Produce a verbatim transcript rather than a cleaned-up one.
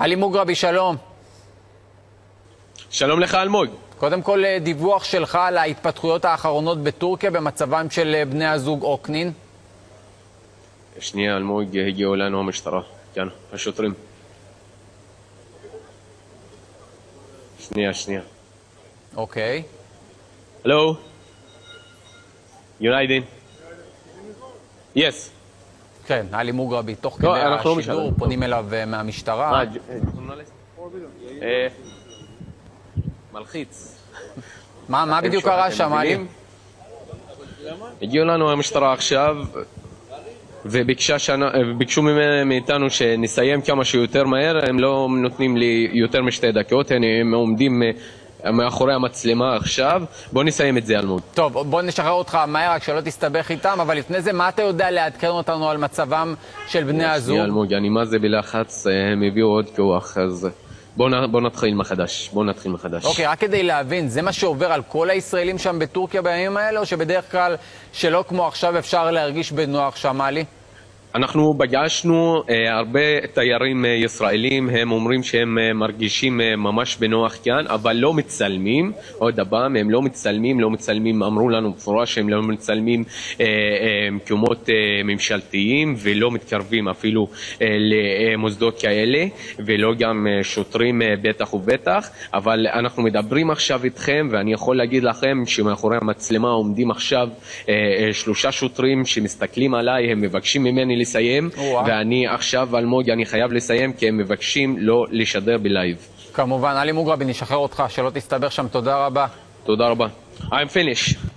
עלי מוגרבי, שלום. שלום לך אלמוג. קודם כל דיווח שלך על ההתפתחויות האחרונות בטורקיה במצבם של בני הזוג אוקנין. שנייה אלמוג, הגיעו לנו המשטרה, כן, השוטרים. שנייה, שנייה. אוקיי. הלו? יוניידין? יס. כן, עלי מוגרבי, תוך לא, כדי אנחנו לא השידור משלם. פונים אליו מהמשטרה. אה, ג'ורנליסט? אה, מלחיץ. מה מה בדיוק קרה שם, עלי? הגיעו לנו המשטרה עכשיו וביקשו מאיתנו שנסיים כמה שיותר מהר. הם לא נותנים לי יותר משתי דקות, הם עומדים מאחורי המצלמה עכשיו. בוא נסיים את זה אלמוג. טוב, בוא נשחרר אותך מהר, רק שלא תסתבך איתם, אבל לפני זה, מה אתה יודע לעדכן אותנו על מצבם של בני הזוג? שנייה אלמוג, אני מה זה בלחץ, הם הביאו עוד כוח, אז בוא, נ, בוא נתחיל מחדש, בוא נתחיל מחדש. אוקיי, רק כדי להבין, זה מה שעובר על כל הישראלים שם בטורקיה בימים האלה, או שבדרך כלל שלא כמו עכשיו אפשר להרגיש בנוח שם, עלי? אנחנו פגשנו אה, הרבה תיירים אה, ישראלים, הם אומרים שהם אה, מרגישים אה, ממש בנוח כאן, אבל לא מצלמים. עוד הפעם, הם לא מצלמים, לא מצלמים, אמרו לנו בפורש שהם לא מצלמים אה, אה, מקומות אה, ממשלתיים, ולא מתקרבים אפילו אה, למוסדות כאלה, ולא גם אה, שוטרים אה, בטח ובטח. אבל אנחנו מדברים עכשיו איתכם, ואני יכול להגיד לכם שמאחורי המצלמה עומדים עכשיו אה, אה, שלושה שוטרים שמסתכלים עליי, הם מבקשים ממני לסיים, ואני עכשיו אלמוג, אני חייב לסיים כי הם מבקשים לא לשדר בלייב. כמובן, עלי מוגרבי, נשחרר אותך, שלא תסתבר שם. תודה רבה. תודה רבה. I'm finished.